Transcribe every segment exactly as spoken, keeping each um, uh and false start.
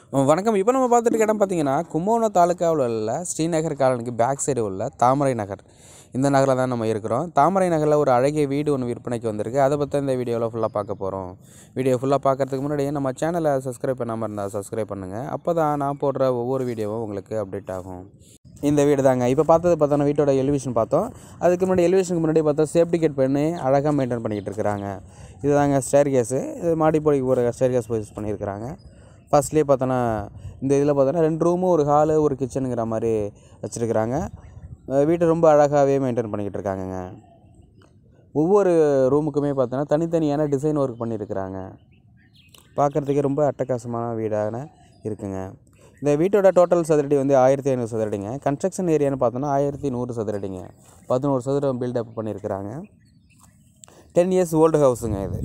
வணக்கம். இப்போ நம்ம பார்த்துட்டு இருக்க இடம் பார்த்தீங்கன்னா, கும்பகோணம் தாலுக்காவில் உள்ள ஸ்ரீநகர் காலனிக்கு பேக் சைடு உள்ள தாமரை நகர். இந்த நகரில் தான் நம்ம இருக்கிறோம். தாமரை நகரில் ஒரு அழகிய வீடு ஒன்று விற்பனைக்கு வந்திருக்கு. அதை பற்றி இந்த வீடியோவில் ஃபுல்லாக பார்க்க போகிறோம். வீடியோ ஃபுல்லாக பார்க்கறதுக்கு முன்னாடியே நம்ம சேனலை சப்ஸ்கிரைப் பண்ணாமல் இருந்தால் சப்ஸ்கிரைப் பண்ணுங்கள். அப்போ தான் நான் போடுற ஒவ்வொரு வீடியோவும் உங்களுக்கு அப்டேட் ஆகும். இந்த வீடு தாங்க இப்போ பார்த்தது பார்த்தோன்னா வீட்டோட எலிவேஷன் பார்த்தோம். அதுக்கு முன்னாடி எலிவேஷனுக்கு முன்னாடி பார்த்தா சேஃப்டி கேட் பண்ணி அழகாக மெயின்டைன் பண்ணிக்கிட்டு இருக்கிறாங்க. இது தாங்க ஸ்டேர் கேஸு. இது மாடிப்படிக்கு ஒரு ஸ்டேர் கேஸ் யூஸ் பண்ணியிருக்கிறாங்க. ஃபஸ்ட்லேயே பார்த்தோன்னா இந்த இதில் பார்த்தோன்னா ரெண்டு ரூமு ஒரு ஹாலு ஒரு கிச்சனுங்கிற மாதிரி வச்சுருக்கிறாங்க. வீட்டை ரொம்ப அழகாகவே மெயின்டைன் பண்ணிக்கிட்டு இருக்காங்கங்க. ஒவ்வொரு ரூமுக்குமே பார்த்தோன்னா தனித்தனியான டிசைன் ஒர்க் பண்ணியிருக்கிறாங்க. பார்க்குறதுக்கே ரொம்ப அட்டகாசமான வீடான இருக்குங்க. இந்த வீட்டோட டோட்டல் சதுரடி வந்து ஆயிரத்தி ஐநூறு சதுரடிங்க. கன்ஸ்ட்ரக்ஷன் ஏரியான்னு பார்த்தோன்னா ஆயிரத்தி நூறு சதுரடிங்க. பதினோரு சதுரம் பில்டப் பண்ணியிருக்கிறாங்க. டென் இயர்ஸ் ஓல்டு ஹவுஸுங்க இது.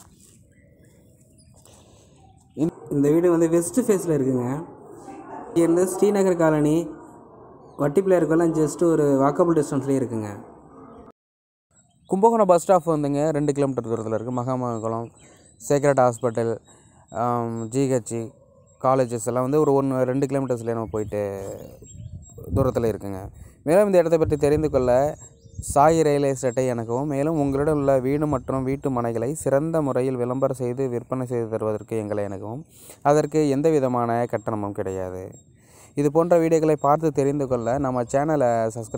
இந்த வீடு வந்து வெஸ்ட் ஃபேஸில் இருக்குங்க. இங்கேருந்து ஸ்ரீநகர் காலனி வட்டிப்பிள்ளையாருக்கெல்லாம் ஜஸ்ட் ஒரு வாக்கபிள் டிஸ்டன்ஸ்லேயே இருக்குங்க. கும்பகோணம் பஸ் ஸ்டாப் வந்துங்க ரெண்டு கிலோமீட்டர் தூரத்தில் இருக்குது. Mahamangalam sacred hospital, GH, colleges எல்லாம் வந்து ஒரு ஒன்று ரெண்டு கிலோமீட்டர்ஸ்லேயே நம்ம போயிட்டு தூரத்தில் இருக்குங்க. மேலும் இந்த இடத்தை பற்றி தெரிந்து கொள்ள சாய் ரயில் எஸ்டேட்டை எனக்கும், மேலும் உங்களிடம் உள்ள வீடு மற்றும் வீட்டு மனைகளை சிறந்த முறையில் விளம்பரம் செய்து விற்பனை செய்து தருவதற்கு எங்களை எனக்கும், அதற்கு எந்த விதமான கட்டணமும் கிடையாது. இது போன்ற வீடியோக்களை பார்த்து தெரிந்து கொள்ள நம்ம சேனலை சப்ஸ்கிரைப்